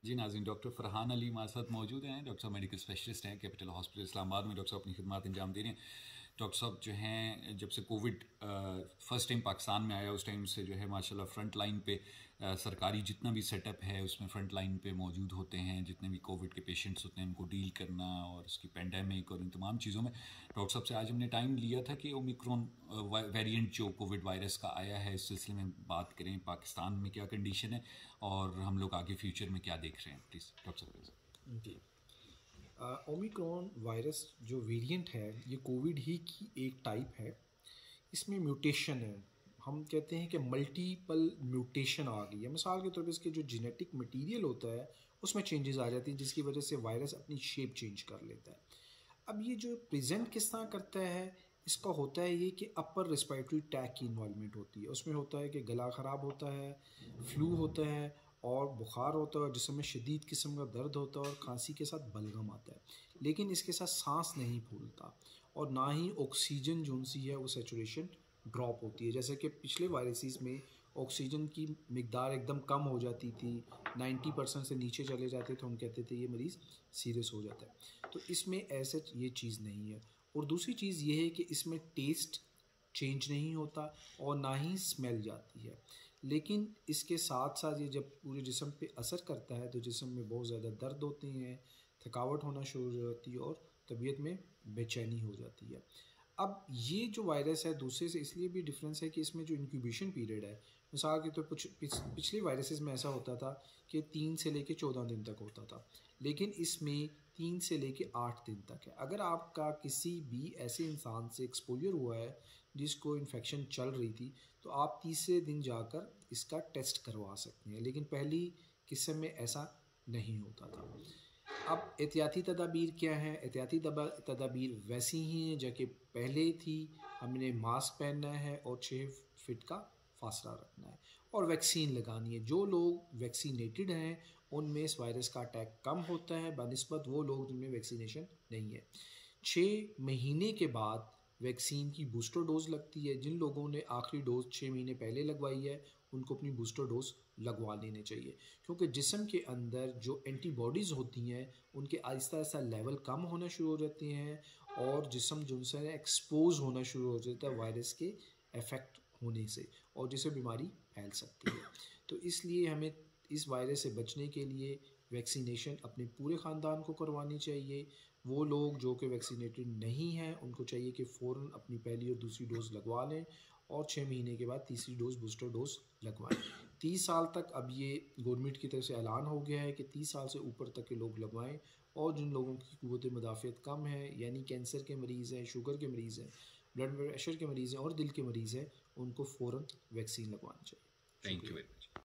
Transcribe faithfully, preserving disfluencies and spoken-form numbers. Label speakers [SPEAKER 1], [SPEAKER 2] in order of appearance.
[SPEAKER 1] जी नाज़रीन, डॉक्टर फरहान अली हमारे साथ मौजूद हैं। डॉक्टर साहब मेडिकल स्पेशलिस्ट हैं कैपिटल हॉस्पिटल इस्लामाबाद में। डॉक्टर साहब अपनी खिदमत अंजाम दे रहे हैं। डॉक्टर साहब जो हैं, जब से कोविड फ़र्स्ट टाइम पाकिस्तान में आया उस टाइम से जो है माशाल्लाह फ्रंट लाइन पे आ, सरकारी जितना भी सेटअप है उसमें फ्रंट लाइन पे मौजूद होते हैं। जितने भी कोविड के पेशेंट्स होते हैं उनको डील करना और उसकी पेंडेमिक और इन तमाम चीज़ों में डॉक्टर साहब से आज हमने टाइम लिया था कि ओमिक्रॉन वेरिएंट जो कोविड वायरस का आया है इस सिलसिले में बात करें। पाकिस्तान में क्या कंडीशन है और हम लोग आगे फ्यूचर में क्या देख रहे हैं, प्लीज़ डॉक्टर साहब।
[SPEAKER 2] जी, ओमिक्रॉन वायरस जो वेरिएंट है ये कोविड ही की एक टाइप है। इसमें म्यूटेशन है, हम कहते हैं कि मल्टीपल म्यूटेशन आ गई है। मिसाल के तौर पे इसके जो जेनेटिक मटेरियल होता है उसमें चेंजेस आ जाती हैं जिसकी वजह से वायरस अपनी शेप चेंज कर लेता है। अब ये जो प्रेजेंट किस तरह करता है, इसका होता है ये कि अपर रिस्पायरेटरी ट्रैक की इन्वॉल्वमेंट होती है। उसमें होता है कि गला ख़राब होता है, फ्लू होता है और बुखार होता है और जिसमें शदीद किस्म का दर्द होता है और खांसी के साथ बलगम आता है। लेकिन इसके साथ सांस नहीं फूलता और ना ही ऑक्सीजन जो सी है वो सेचुरेशन ड्रॉप होती है। जैसे कि पिछले वायरसेस में ऑक्सीजन की मिकदार एकदम कम हो जाती थी, नब्बे परसेंट से नीचे चले जाते थे, हम कहते थे ये मरीज़ सीरियस हो जाता है। तो इसमें ऐसे ये चीज़ नहीं है। और दूसरी चीज़ ये है कि इसमें टेस्ट चेंज नहीं होता और ना ही स्मेल जाती है। लेकिन इसके साथ साथ ये जब पूरे जिस्म पे असर करता है तो जिस्म में बहुत ज़्यादा दर्द होते हैं, थकावट होना शुरू हो जाती है और तबीयत में बेचैनी हो जाती है। अब ये जो वायरस है दूसरे से इसलिए भी डिफरेंस है कि इसमें जो इंक्यूबेशन पीरियड है, मिसाल के तो कुछ पिछ, पिछले वायरसेस में ऐसा होता था कि तीन से लेके चौदह दिन तक होता था, लेकिन इसमें तीन से लेके आठ दिन तक है। अगर आपका किसी भी ऐसे इंसान से एक्सपोजर हुआ है जिसको इन्फेक्शन चल रही थी तो आप तीसरे दिन जाकर इसका टेस्ट करवा सकते हैं, लेकिन पहली किस्म में ऐसा नहीं होता था। अब एहतियाती तदाबीर क्या हैं? एहतियाती तदाबीर वैसी ही हैं जो कि पहले थी। हमने मास्क पहनना है और छः फिट का फासला रखना है और वैक्सीन लगानी है। जो लोग वैक्सीनेटेड हैं उनमें इस वायरस का अटैक कम होता है बनिस्बत वो लोग जिनमें वैक्सीनेशन नहीं है। छः महीने के बाद वैक्सीन की बूस्टर डोज़ लगती है। जिन लोगों ने आखिरी डोज़ छः महीने पहले लगवाई है उनको अपनी बूस्टर डोज़ लगवा लेनी चाहिए, क्योंकि जिस्म के अंदर जो एंटीबॉडीज़ होती हैं उनके आहिस्ता आहिस्ता लेवल कम होना शुरू हो जाते हैं और जिस्म जो है एक्सपोज होना शुरू हो जाता है वायरस के इफ़ेक्ट होने से और जिससे बीमारी फैल सकती है। तो इसलिए हमें इस वायरस से बचने के लिए वैक्सीनेशन अपने पूरे ख़ानदान को करवानी चाहिए। वो लोग जो कि वैक्सीनेटेड नहीं हैं उनको चाहिए कि फ़ौरन अपनी पहली और दूसरी डोज़ लगवा लें और छः महीने के बाद तीसरी डोज़ बूस्टर डोज़ लगवाएं। तीस साल तक अब ये गवर्नमेंट की तरफ से ऐलान हो गया है कि तीस साल से ऊपर तक के लोग लगवाएं और जिन लोगों की क़ुव्वत मुदाफ़ियत कम है, यानी कैंसर के मरीज़ हैं, शुगर के मरीज़ हैं, ब्लड प्रेशर के मरीज़ हैं और दिल के मरीज़ हैं, उनको फ़ौरन वैक्सीन लगवानी चाहिए।
[SPEAKER 1] थैंक यू
[SPEAKER 2] शुक्रिया।
[SPEAKER 1] Very much.